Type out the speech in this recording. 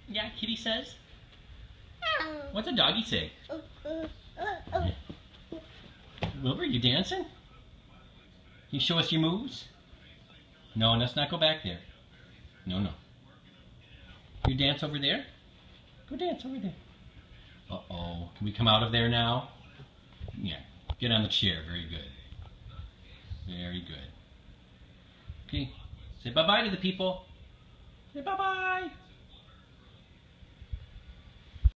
Yeah, kitty says. What's a doggy say? Yeah. Wilbur, you dancing? Can you show us your moves? No, let's not go back there. No, no. You dance over there? Go dance over there. Uh-oh. Can we come out of there now? Yeah. Get on the chair. Very good. Very good. Okay. Say bye-bye to the people. Say bye-bye.